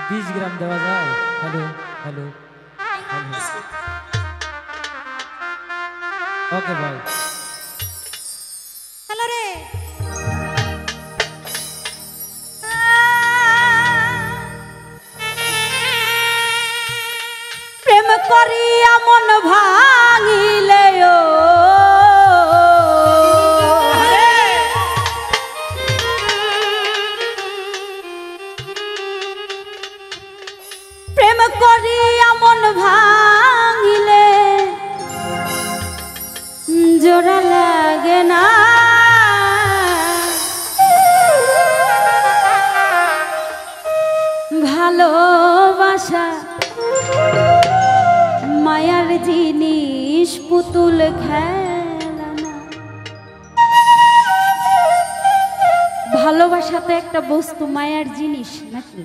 20 গ্রাম দেওয়া যায়? Hello hello hello, ওকে ভাই। হ্যালো রে, প্রেম করিয়া মন ভাঙিলে প্রেম করিয়া মন ভাঙিলে জোড়া লাগে না, ভালোবাসা মায়ার জিনিস, পুতুল খেলা না। ভালোবাসা তো একটা বস্তু, মায়ার জিনিস নাকি?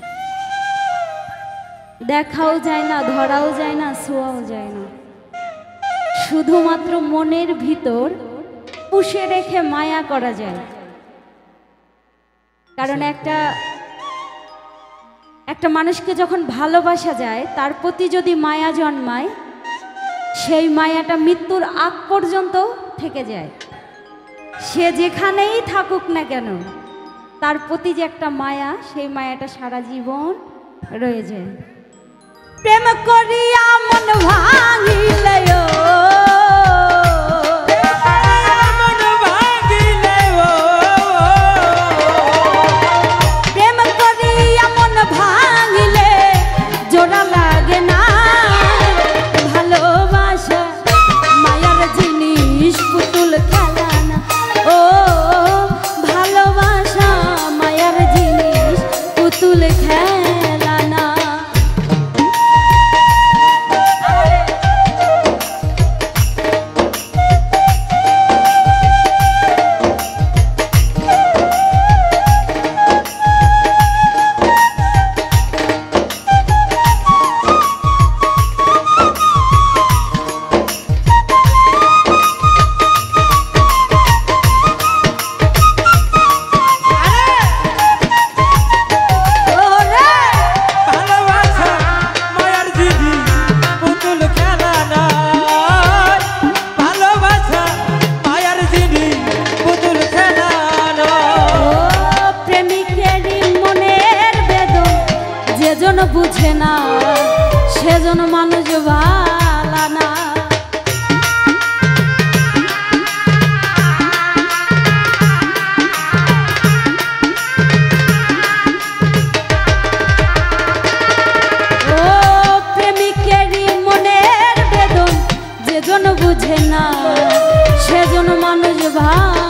দেখাও যায় না, ধরাও যায় না, ছোঁয়াও যায় না, শুধুমাত্র মনের ভিতর পুষে রেখে মায়া করা যায়। কারণ একটা মানুষকে যখন ভালোবাসা যায়, তার প্রতি যদি মায়া জন্মায়, সেই মায়াটা মৃত্যুর আগ পর্যন্ত থেকে যায়। সে যেখানেই থাকুক না কেন, তার প্রতি যে একটা মায়া, সেই মায়াটা সারা জীবন রয়ে যায়। প্রেম করিয়া মন ভাঙিলে বুঝে না, সেজন মানুষ ভালা না। ও প্রেমিকেরই মনের বেদন যেজন বুঝে না, সেজন মানুষ ভালা।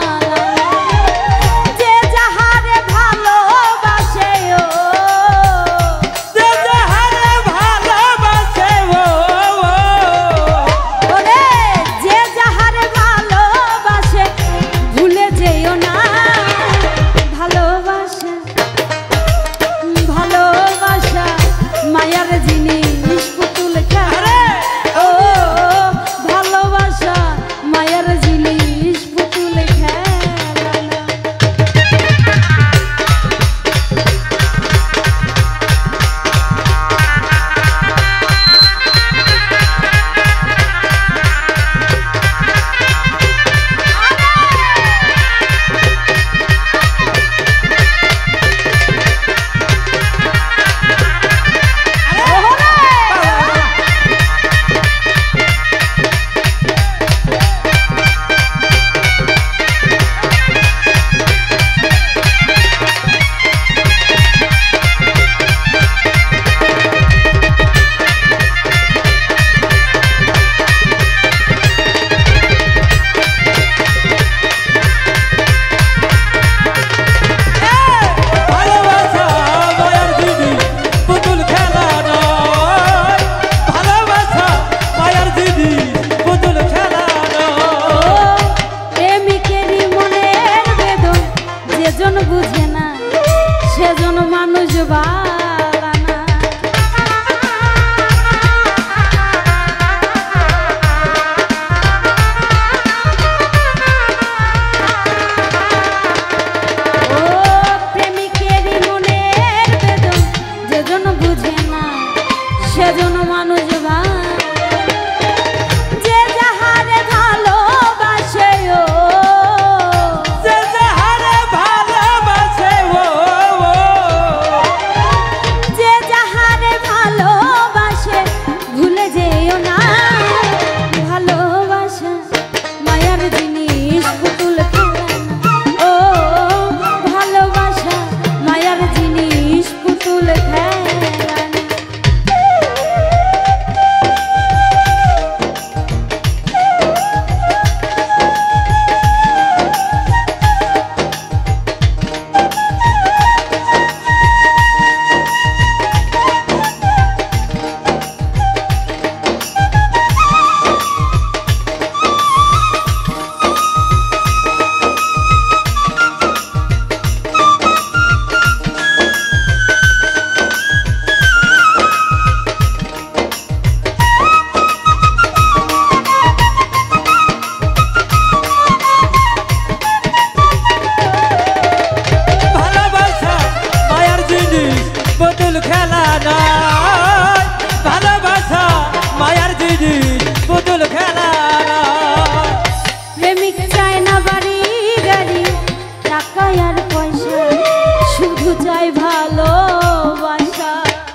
বুঝে না, সেজন মানুষ ভালা না। ও প্রেমিকেরই মনের বেদন যেজন বুঝে ভালোবাসা।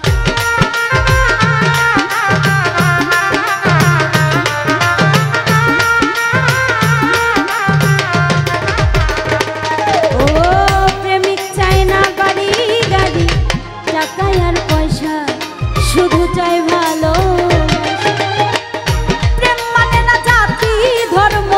ও প্রেমিক চায় না বাড়ি গাড়ি টাকা আর পয়সা, শুধু চাই ভালো। প্রেম মানে না জাতি ধর্ম,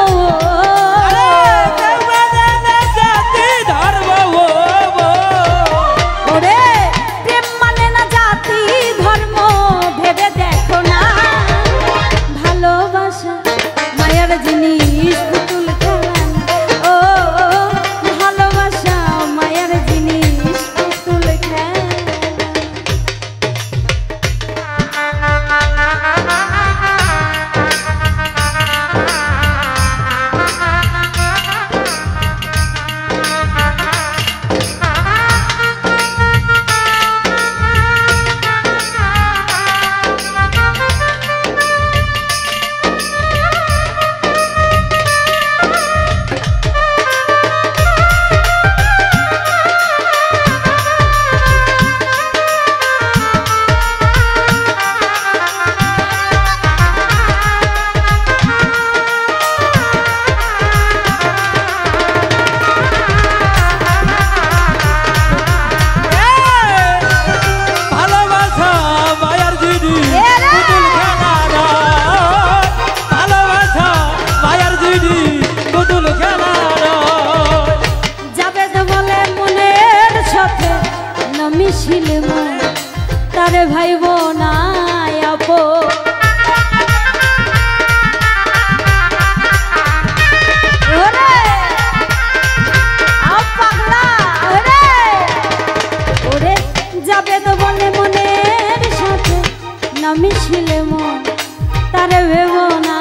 ওরে প্রেম মানে না জাতি ধর্ম, ভেবে দেখো না ভালোবাসা মায়ার জিনিস পুতুল খেলা। ও ভালোবাসা মায়ার জিনিস পুতুল খেলা। মিছিল তারে ভাইব না আপো, ওরে পাগলা ওরে, ওরে যাবে তো বলে মনের সাথে না মিছিল তারে ভেব না